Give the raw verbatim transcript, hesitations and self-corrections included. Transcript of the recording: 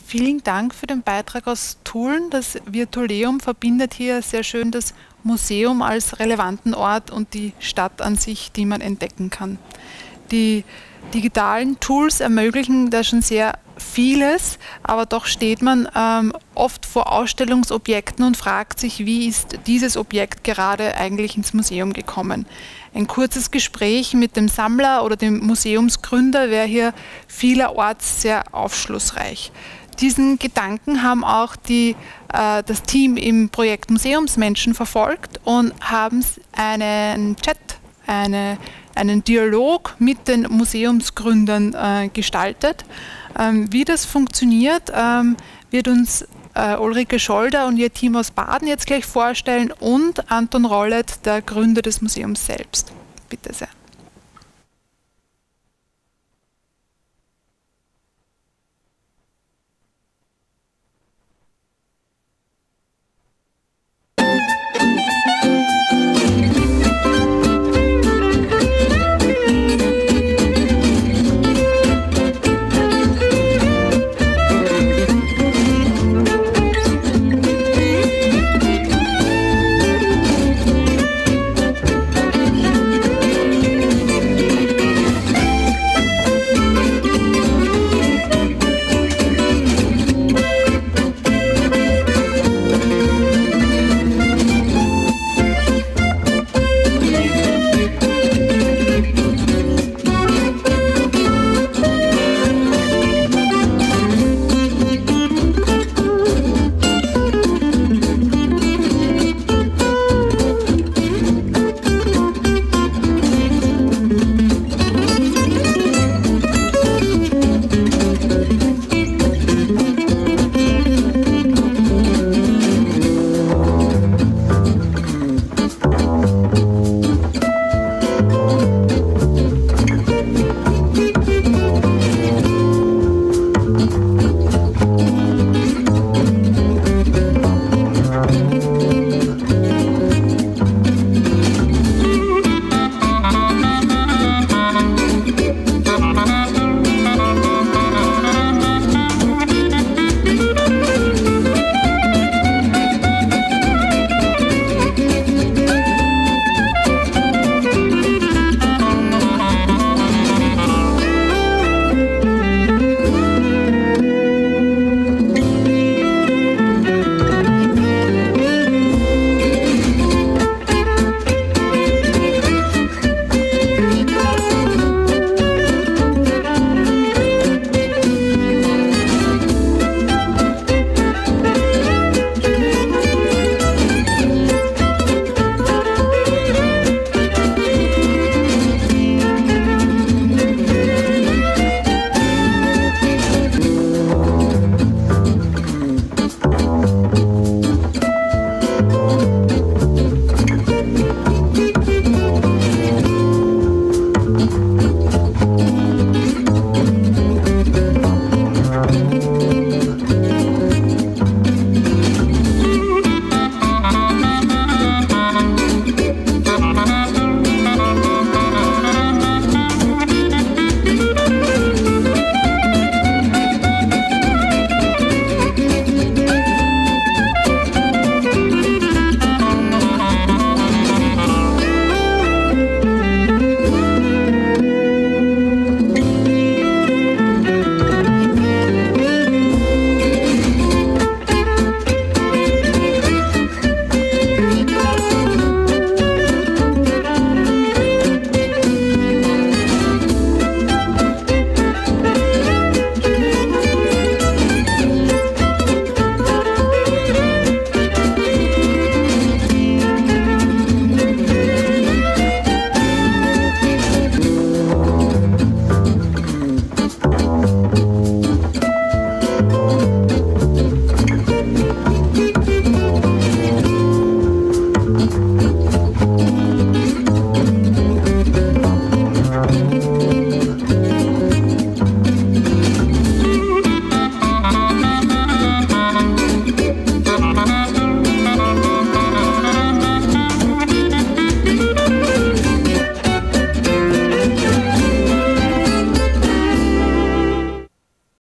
Vielen Dank für den Beitrag aus Tulln. Das Virtuleum verbindet hier sehr schön das Museum als relevanten Ort und die Stadt an sich, die man entdecken kann. Die digitalen Tools ermöglichen da schon sehr vieles, aber doch steht man ähm, oft vor Ausstellungsobjekten und fragt sich, wie ist dieses Objekt gerade eigentlich ins Museum gekommen. Ein kurzes Gespräch mit dem Sammler oder dem Museumsgründer wäre hier vielerorts sehr aufschlussreich. Diesen Gedanken haben auch die, äh, das Team im Projekt Museumsmenschen verfolgt und haben einen Chat, eine, einen Dialog mit den Museumsgründern äh, gestaltet. Ähm, wie das funktioniert, ähm, wird uns äh, Ulrike Scholder und ihr Team aus Baden jetzt gleich vorstellen und Anton Rollet, der Gründer des Museums selbst. Bitte sehr.